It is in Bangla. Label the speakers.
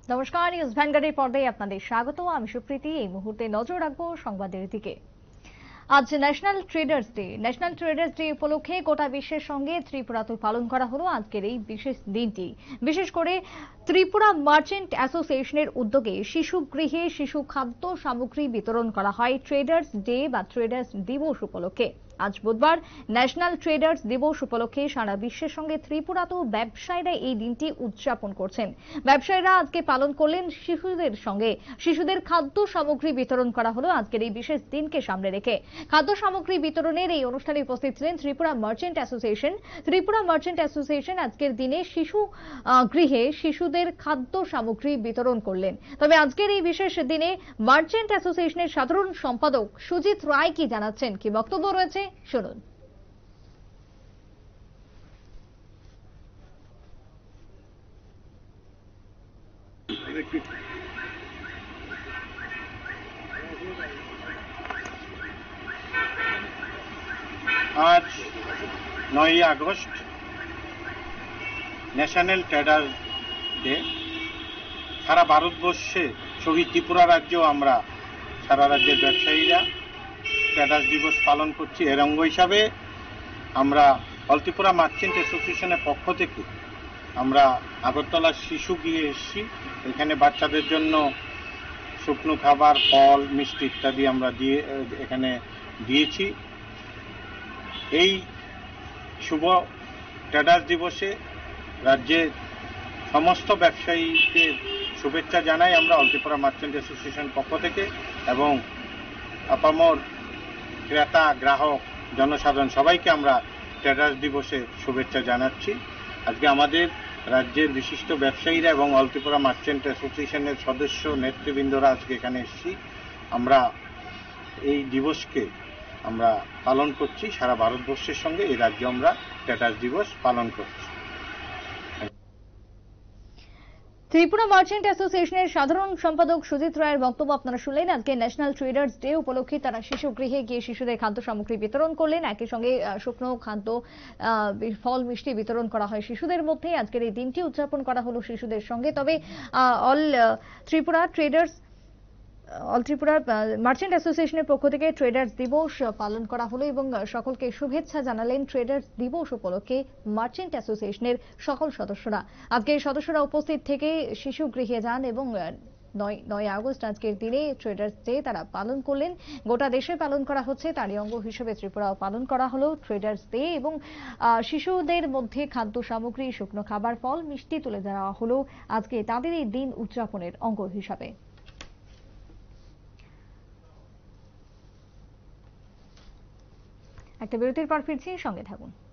Speaker 1: নমস্কার, নিউজ ভ্যানগার্ডের পর্দায় আপনাদের স্বাগত। আমি সুপ্রীতি। এই মুহূর্তে নজর রাখবো সংবাদের দিকে। আজ national traders day. National traders day উপলক্ষে গোটা বিশ্বের সঙ্গে ত্রিপুরাতেও পালন করা হলো আজকের এই বিশেষ দিনটি। বিশেষ করে ত্রিপুরা মার্চেন্ট অ্যাসোসিয়েশনের উদ্যোগে শিশু গৃহে শিশু খাদ্য সামগ্রী বিতরণ করা হয় ট্রেডার্স ডে বা ট্রেডার্স দিবস উপলক্ষে। আজ বুধবার ন্যাশনাল ট্রেডার্স দিবস উপলক্ষে সারা বিশ্বের সঙ্গে ত্রিপুরাতেও ব্যবসায়ীরা এই দিনটি উদযাপন করছেন। ব্যবসায়ীরা আজকে পালন করলেন শিশুদের সঙ্গে। শিশুদের খাদ্য সামগ্রী বিতরণ করা হলো আজকের এই বিশেষ দিনকে সামনে রেখে। খাদ্য সামগ্রী বিতরণের এই অনুষ্ঠানে উপস্থিত ছিলেন Tripura merchant association. Tripura merchant association আজকের দিনে শিশু গৃহে শিশুদের খাদ্য সামগ্রী বিতরণ করলেন। তবে আজকের এই বিশেষ দিনে মার্চেন্ট অ্যাসোসিয়েশনের সাধারণ সম্পাদক সুজিত রায় কি জানাচ্ছেন, কি বক্তব্য রয়েছে শুনুন।
Speaker 2: আজ 9 আগস্ট ন্যাশনাল ট্রেডার্স ডে। সারা ভারতবর্ষে শহীদ ত্রিপুরা রাজ্যেও আমরা সারা রাজ্যের ব্যবসায়ীরা ট্রেডার্স দিবস পালন করছি। এর অঙ্গ হিসাবে আমরা অল ত্রিপুরা মার্চেন্ট অ্যাসোসিয়েশনের পক্ষ থেকে আমরা আগরতলার শিশু গৃহে এসেছি। এখানে বাচ্চাদের জন্য শুকনো খাবার, ফল, মিষ্টি ইত্যাদি আমরা এখানে দিয়েছি। এই শুভ ট্রেডার্স দিবসে রাজ্যের সমস্ত ব্যবসায়ীকে শুভেচ্ছা জানাই আমরা অল ত্রিপুরা মার্চেন্ট অ্যাসোসিয়েশন পক্ষ থেকে, এবং আপামর ক্রেতা, গ্রাহক, জনসাধারণ সবাইকে আমরা ট্রেডার্স দিবসে শুভেচ্ছা জানাচ্ছি। আজকে আমাদের রাজ্যের বিশিষ্ট ব্যবসায়ীরা এবং অল ত্রিপুরা মার্চেন্ট অ্যাসোসিয়েশনের সদস্য নেতৃবৃন্দরা আজকে এখানে এসেছি। আমরা এই দিবসকে আমরা পালন করছি সারা ভারতবর্ষের সঙ্গে। এই রাজ্যে আমরা ট্রেডার্স দিবস পালন করছি।
Speaker 1: ত্রিপুরা মার্চেন্ট অ্যাসোসিয়েশনের সাধারণ সম্পাদক সুজিত রায়ের বক্তব্য আপনারা শুনলেন। আজকে ন্যাশনাল ট্রেডার্স ডে উপলক্ষে তারা শিশু গৃহে গিয়ে শিশুদের খাদ্য সামগ্রী বিতরণ করলেন। একই সঙ্গে শুকনো খাদ্য, ফল, মিষ্টি বিতরণ করা হয় শিশুদের মধ্যে। আজকের এই দিনটি উদযাপন করা হলো শিশুদের সঙ্গে। তবে অল ত্রিপুরা মার্চেন্ট অ্যাসোসিয়েশনের পক্ষ থেকে ট্রেডার্স দিবস পালন করা হলো এবং সকলকে শুভেচ্ছা জানালেন ট্রেডার্স দিবস উপলক্ষে মার্চেন্ট অ্যাসোসিয়েশনের সকল সদস্যরা। আজকে সদস্যরা উপস্থিত থেকে শিশু গৃহে যান এবং 9 আগস্ট আজকের দিনে ট্রেডার্স ডে তারা পালন করলেন। গোটা দেশে পালন করা হচ্ছে, তারই অঙ্গ হিসেবে ত্রিপুরাও পালন করা হলো ট্রেডার্স ডে এবং শিশুদের মধ্যে খাদ্য সামগ্রী, শুকনো খাবার, ফল, মিষ্টি তুলে দেওয়া হলো আজকে তাদের এই দিন উদযাপনের অঙ্গ হিসাবে। একটা বিরতির পর ফিরছি, সঙ্গে থাকুন।